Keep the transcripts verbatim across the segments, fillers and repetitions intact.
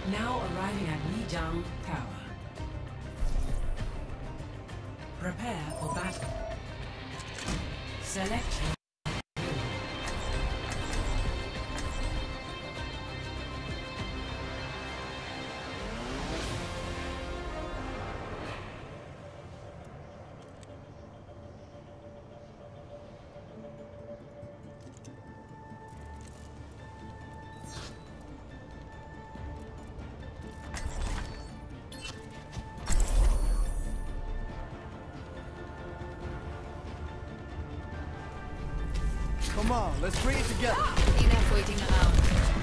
Now arriving at Lijiang Tower. Prepare for battle. Select. Come on, let's bring it together. Enough waiting around.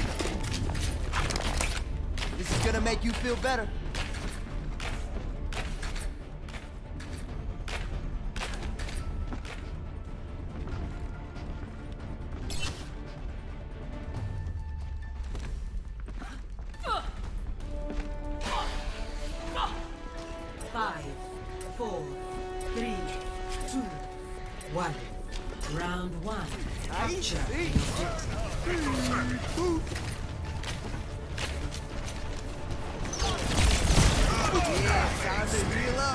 This is gonna make you feel better. Five, four, three, two, one. Round one. Capture. Yeah, time to heal up.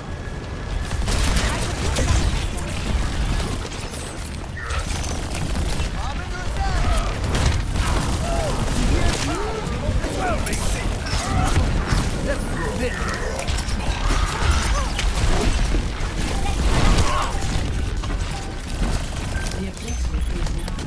I'm in your side. Well, they see. Let's do this. The objective is now.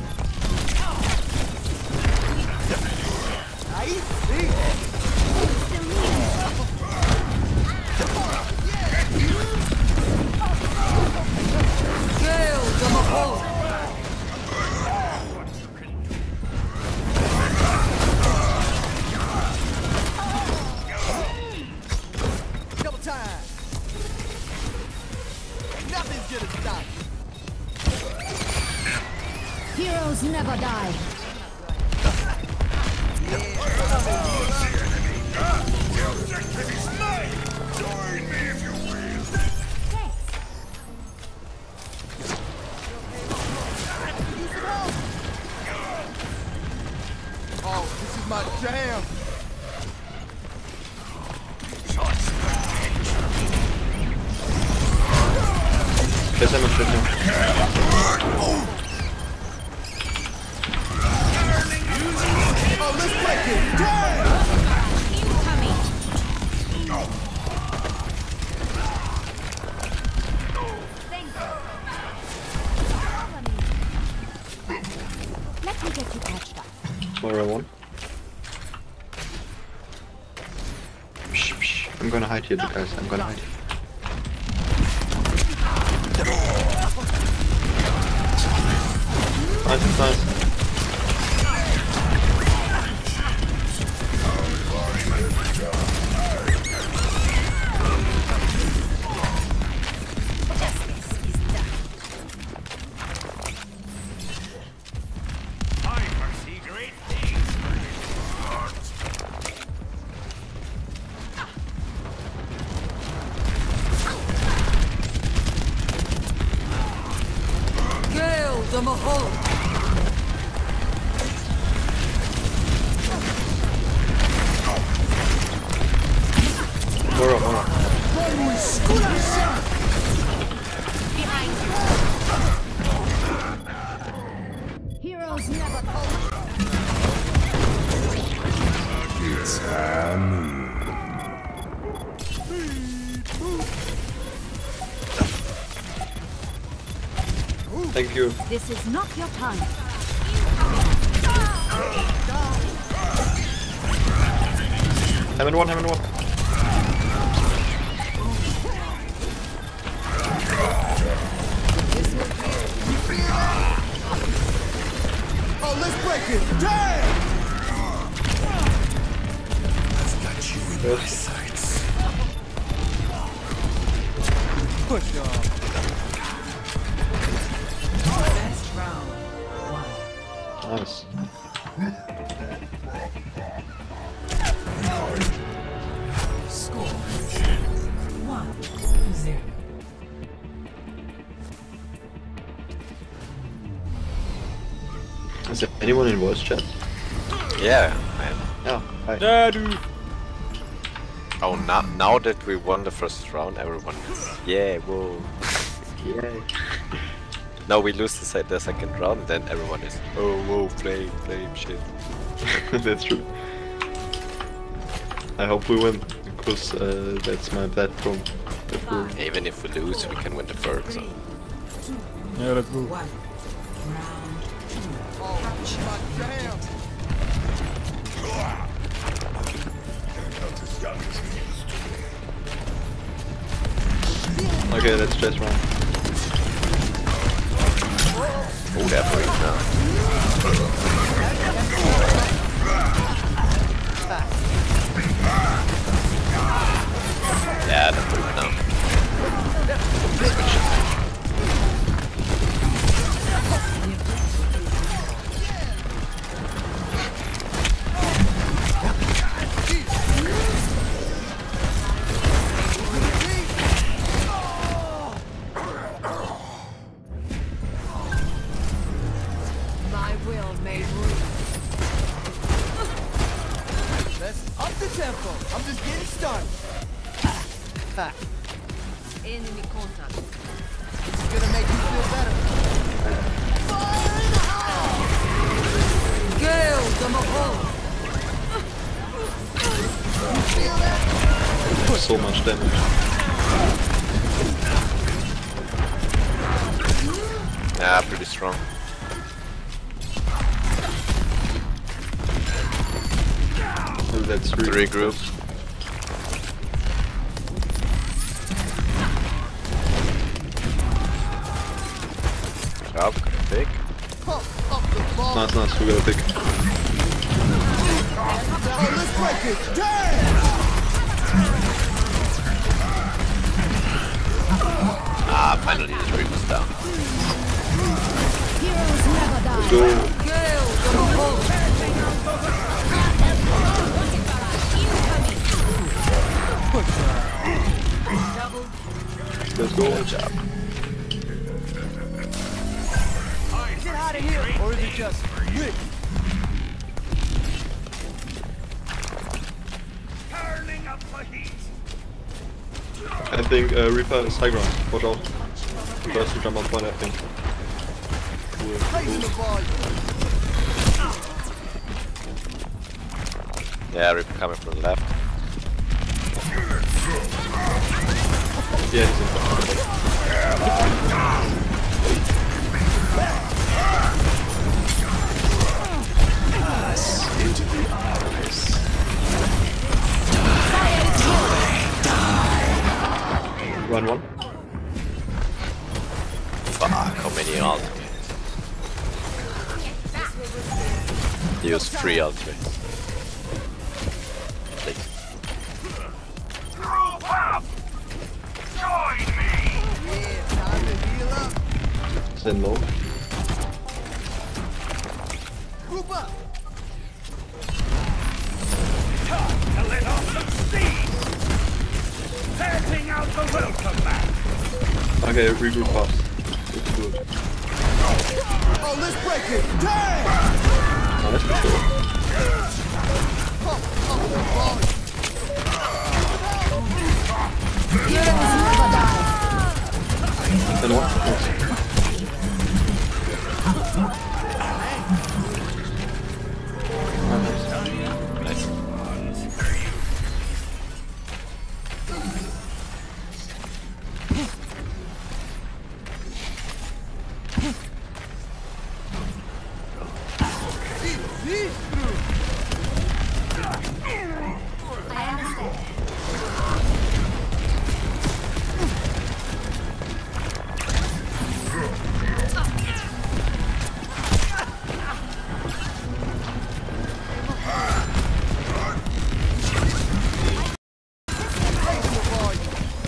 Double time. Nothing's gonna stop you. Heroes never die. Oh, this is my jam. Guess I'm a shooting. Oh, let's break it. Damn! Let me get you patched up. Tomorrow one. Psh, psh. I'm gonna hide here, guys. I'm gonna hide here. Nice, nice. The Mahal. Hold on, hold on. Behind you. Heroes never fall. It's Amu. Thank you. This is not your time. Heaven one, heaven one. Oh, let's break it. Damn! I've got you in my Yes. sights. Push on. Best round. One. Nice. Score. One. Zero. Is there anyone in voice chat? Yeah, I am. Oh, hi. Daddy. Oh, now now that we won the first round, everyone is yeah, whoa. Yay. Now we lose the, se the second round, then everyone is oh, whoa, flame, flame, shit. That's true. I hope we win, because uh, that's my platform. If we- Even if we lose, we can win the third. So. Yeah, let's go. One. Round two. Oh, damn. Okay, let's just run. Oh, they're brave now. Yeah, they're brave now. My will made room. Let's up the tempo. I'm just getting started. Enemy contact. It's gonna make you feel better. Gale the Mahal. So much damage. Yeah, pretty strong. Oh, that's Three really groups. Job, got a pick. Pump up the ball. Nice, nice, we got a pick. Oh, let's break it. Damn! Ah, finally the tree was down. Heroes never die. Go. Gale the Mahal. Let's go. Good job. Get out of here. Or is it just whip? I think uh, Reaper is high ground. Watch out. First to jump on point, I think. Raising the volume. Yeah, Rip coming from the left. Yeah, he's in front. Into the eyes. Run one. Fuck, how many ultimates? Use three ultimates. Please. Yeah, time to heal up. Zen low. Group up. Okay, regroup fast. It's good. Oh, let's break it. Damn! Now let's be sure. Pump up the volume. Heroes never die. Then what? Nice. Nice. See through. I understand. Raising the volume.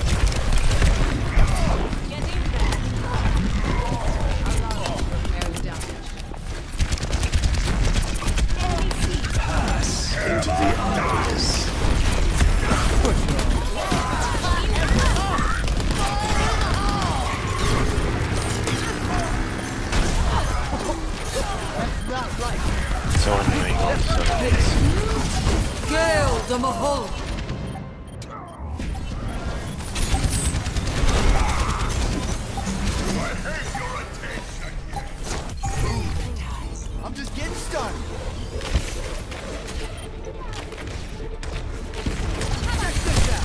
Into the eyes. So annoying all the sudden. Gale the Mahal. just getting started. Check this out.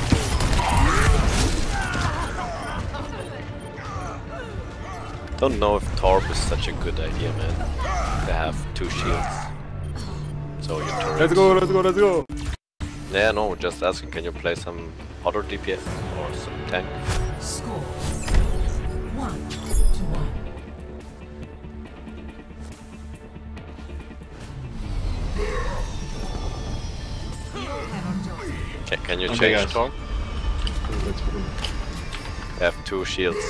Don't know if Torb is such a good idea, man. They have two shields. So you turret. Let's go, let's go, let's go. Yeah, no, just asking, can you play some other D P S or some tank? Score one to one. Can, can you Okay, change guys. Torb? Let's go. They have two shields.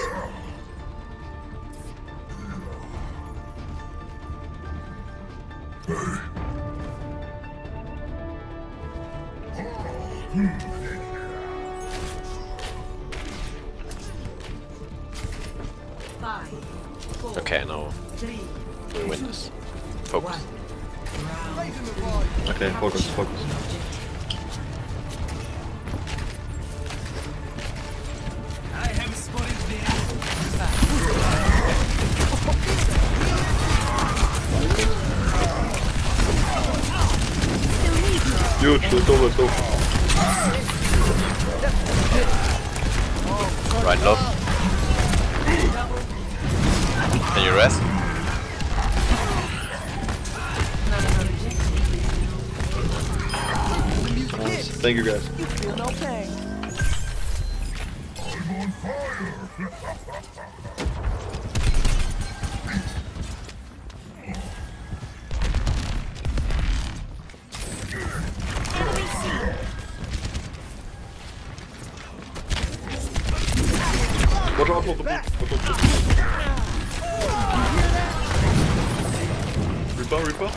Five, four, Okay, now three, we win this. Focus. one. Round Raising the volume. Okay, focus, focus. Huge, let's go, let's go. Right low. Can you rest? Nice. Thank you guys. You feel no pain. Watch out for the boot. Watch out for the boot. Reaper, Reaper.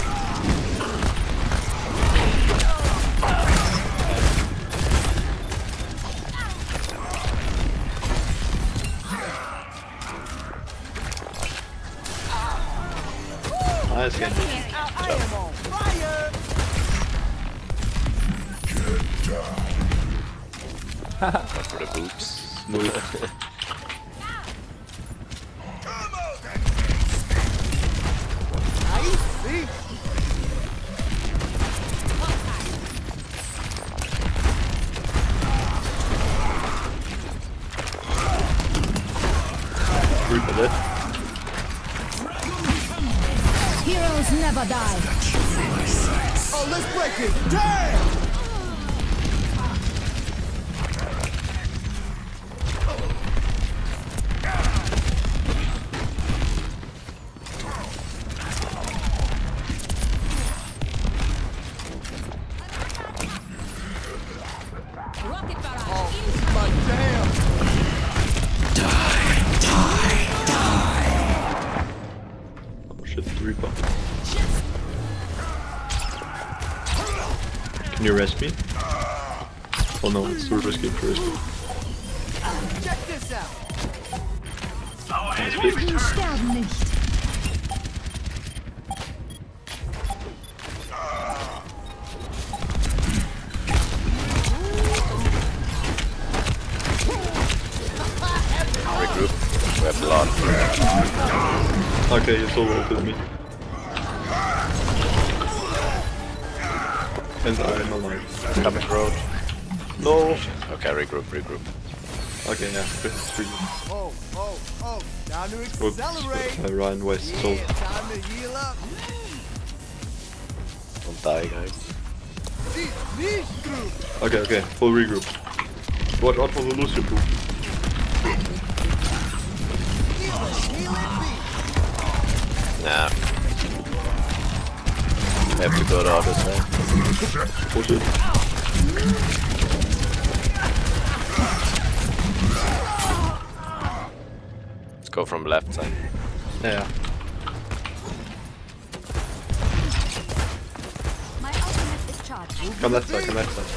Nice game. I am on fire. Go for the boots. Move. I see. Reaper dead. Heroes never die. Oh, let's break it. Damn. Rocket barrage. Oh, my damn. Oh shit, Reaper. Can you rest me? Oh no, it's too risky, too risky. Check this out. Nice pick. Die sterben nicht. Regroup. We have a lot. Okay, you solo ulted me. And I'm alive. Coming road. No! Okay, regroup, regroup. Okay, yeah, it's three. Oh, oh, oh. Time to Whoops. accelerate. Uh, Ryan West Yeah, sold. time to heal up. Don't die, guys. These, these through. Okay, okay, full regroup. Watch out for the Lucio pool. Heal it, heal it, beat. Nah. We have to go the other side. Push it. Let's go from left side. Yeah. My ultimate is charged. Come left side, come left side.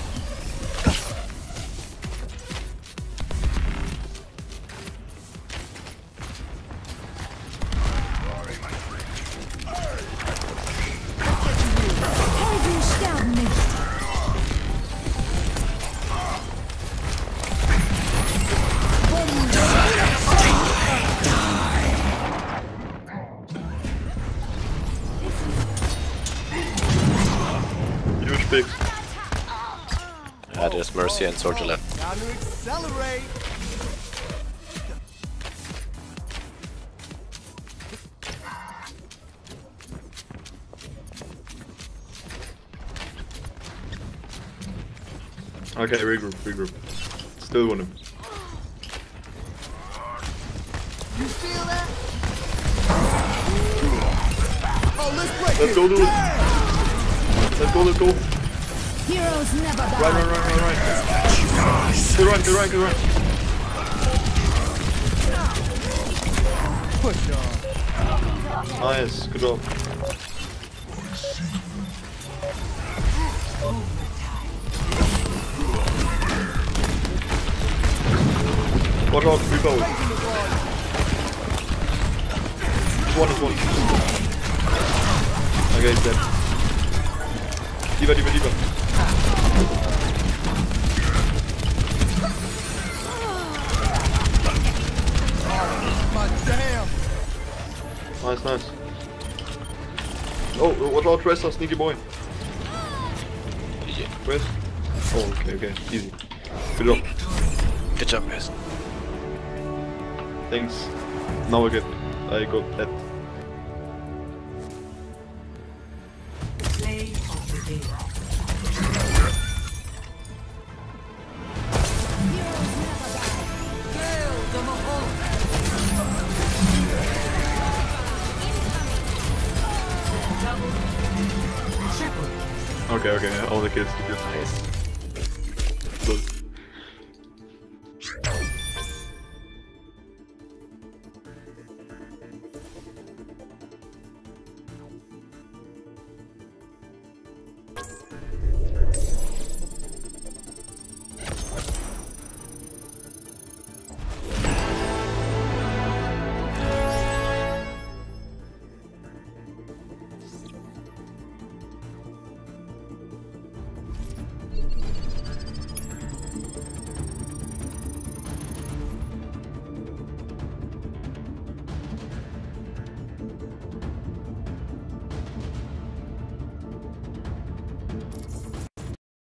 Helden sterben nicht. Uh, there's Mercy and Soldier left. Time to accelerate. Okay, regroup, regroup. Still win him. You feel that? Oh, let's break Let's it. go, dude. Damn! Let's go, let's go. Heroes never die. Right, right, right, right, right. Good right, good right, good right. Push on. Nice, good job. Watch out, Reaper. Raising the bar. Just one, just one. Okay, he's dead. Diva, Diva, Diva. My damn. Nice, nice. Oh, watch out, Tracer, sneaky boy. Yeah. Where's? Oh, okay, okay, easy. Good job. Good job, guys. Thanks. Now I get, I got that. Play of the game. Heroes never die. Hail the Mahal. Double. Triple. Okay, okay, all the kills to do. Nice. Good.